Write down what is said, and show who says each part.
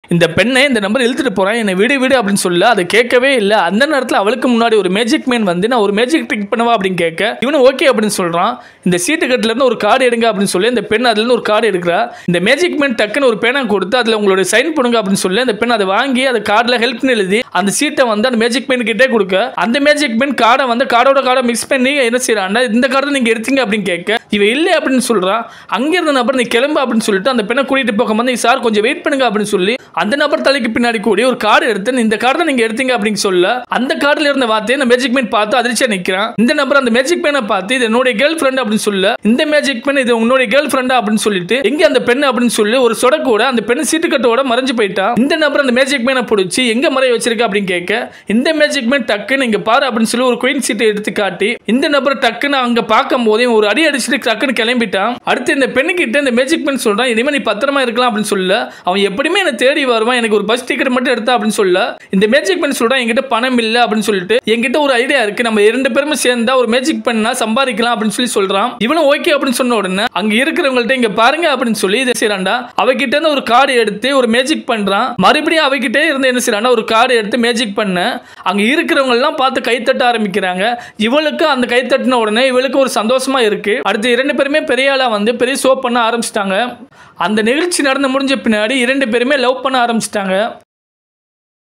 Speaker 1: இந்த பெண்ணை இந்த நம்பர் இழுத்துட்டு போறான், என்னை விடு விடு அப்படின்னு சொல்ல அதை கேட்கவே இல்லை. அந்த நேரத்தில் அவளுக்கு முன்னாடி ஒரு மேஜிக் மேன் வந்து நான் ஒரு மேஜிக் ட்ரிக் பண்ணவா அப்படின்னு கேட்க இவனும் ஓகே அப்படின்னு சொல்றான். இந்த சீட்டு கட்டுல இருந்து ஒரு கார்டு எடுங்க அப்படின்னு சொல்லி இந்த பெண் அதுல இருந்து ஒரு கார்டு எடுக்கிறா. இந்த மேஜிக் மேன் டக்குன்னு ஒரு பேனா கொடுத்து அதுல உங்களுடைய சைன் பண்ணுங்க அப்படின்னு சொல்லி அந்த பெண் அதை வாங்கி அந்த கார்டுல ஹெல்ப்னு எழுதி அந்த சீட்டை வந்து அந்த மேஜிக் மேன் கிட்டே கொடுக்க அந்த மேஜிக் மேன் கார்டை வந்து கார்டை மிக்ஸ் பண்ணி என்ன செய்யறான்னா இந்த கார்டை நீங்க எடுத்தீங்க அப்படின்னு கேட்க இவ இல்லை அப்படின்னு சொல்றான். அங்க இருந்த நபர் நீ கிளம்பு அப்படின்னு சொல்லிட்டு அந்த பெண்ணை கூட்டிட்டு போகும்போது சார் கொஞ்சம் வெயிட் பண்ணுங்க அப்படின்னு சொல்லி அந்த நபர் தலைக்கு பின்னாடி கூடி ஒரு கார்டு எடுத்து இந்த கார்டை நீங்க எடுத்தீங்க அப்படின்னு சொல்ல அந்த கார்டுல இருந்த வார்த்தையை இந்த மேஜிக் மேன் பார்த்து அதிர்ச்சியா நிக்கிறான். இந்த நபர் அந்த மேஜிக் மேனை பார்த்து இது என்னுடைய கேர்ள் ஃப்ரெண்ட் அப்படின்னு சொல்ல இந்த மேஜிக் மேன் இது உன்னுடைய கேர்ள் ஃப்ரெண்டா அப்படின்னு சொல்லிட்டு எங்க அந்த பெண் அப்படின்னு சொல்லி ஒரு சொடக்கூட அந்த பெண் சீட்டுக்கட்டோட மறைஞ்சு போயிட்டான். இந்த நபர் அந்த மேஜிக் மேனை பிடிச்சி எங்க மறைய வச்சிருக்க அப்படின்னு கேட்க இந்த மேஜிக் மேன் டக்குன்னு இங்க பாரு அப்படின்னு சொல்லி ஒரு குயின் சீட்டை எடுத்து காட்டி இந்த நபர் டக்குன்னு அங்க பார்க்கும் போதே ஒரு அடி அடிச்சுட்டு டக்குன்னு கிளம்பிட்டான். அடுத்து இந்த பெண்ணு கிட்ட இந்த மேஜிக் மேன் சொல்றான் இனிமே நீ பத்திரமா இருக்கலாம் அப்படின்னு சொல்ல அவன் எப்படியுமே என்ன தேடி வருவான், எனக்கு ஒரு பஸ் டிக்கெட் மட்டும் எடுத்தா அப்படின்னு சொல்ல இந்த மேஜிக் மேன் சொல்றான் என்கிட்ட பணம் இல்ல அப்படின்னு சொல்லிட்டு என்கிட்ட ஒரு ஐடியா இருக்கு, நம்ம 2 பேருமே சேர்ந்தா ஒரு மேஜிக் பண்ணா சம்பாதிக்கலாம் அப்படின்னு சொல்லி சொல்றான். இவனும் ஓகே அப்படின்னு சொன்ன உடனே அங்க இருக்கிறவங்கள்ட்ட இங்க பாருங்க அப்படின்னு சொல்லி இதை செய்யறான்டா. அவகிட்ட இருந்து ஒரு கார்டு எடுத்து ஒரு மேஜிக் பண்றான். மறுபடியும் அவகிட்டே இருந்து என்ன செய்யறான்டா ஒரு கார்டு எடுத்து மேஜிக் பண்ண அங்க இருக்கிறவங்க எல்லாம் பார்த்து கைத்தட்ட ஆரம்பிக்கிறாங்க. இவளுக்கு அந்த கைத்தட்டின உடனே இவளுக்கு ஒரு சந்தோஷமா இருக்கு. அடுத்து 2 பேருமே பெரிய ஆளா வந்து பெரிய ஷோ பண்ண ஆரம்பிச்சிட்டாங்க. அந்த நிகழ்ச்சி நடந்து முடிஞ்ச பின்னாடி 2 பேருமே லவ் பண்ண ஆரம்பிச்சிட்டாங்க.